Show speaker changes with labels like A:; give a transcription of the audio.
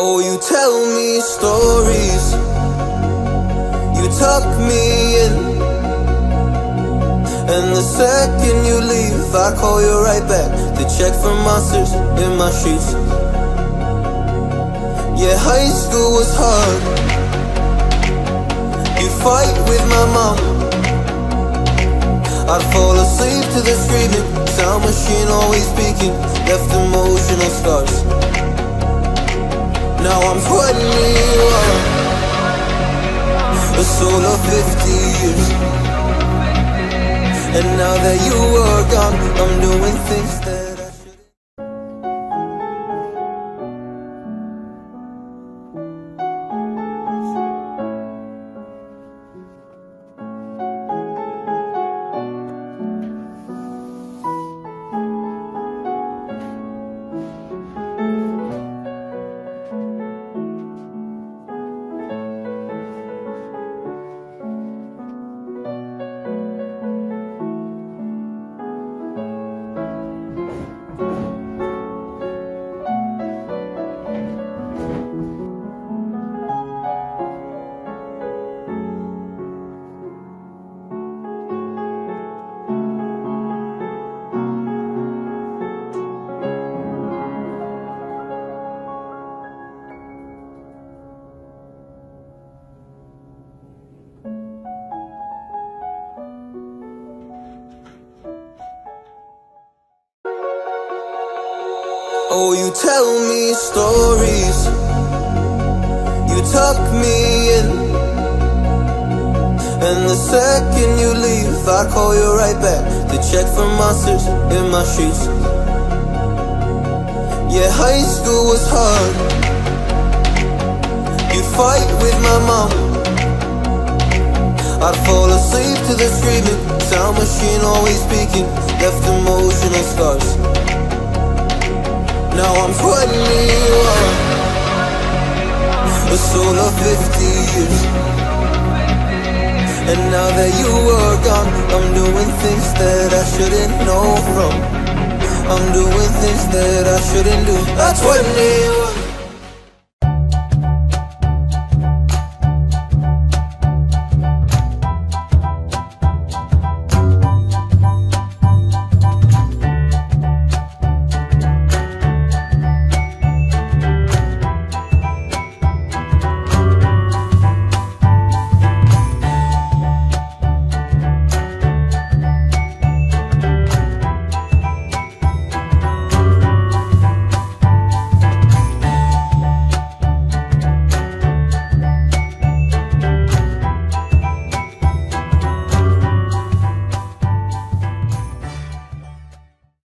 A: Oh, you tell me stories, you tuck me in, and the second you leave, I call you right back to check for monsters in my sheets. Yeah, high school was hard. You'd fight with my mom, I'd fall asleep to the screaming, sound machine always speaking, left emotional scars. Now I'm 21, a soul of 50 years. And now that you are gone, I'm doing things that I shouldn't. Oh, you tell me stories, you tuck me in, and the second you leave, I call you right back to check for monsters in my sheets. Yeah, high school was hard. You'd fight with my mom, I'd fall asleep to the screaming, sound machine always speaking, left emotional scars. Now I'm 21, a soul of 50 years. And now that you are gone, I'm doing things that I shouldn't know from. I'm doing things that I shouldn't do. At 21.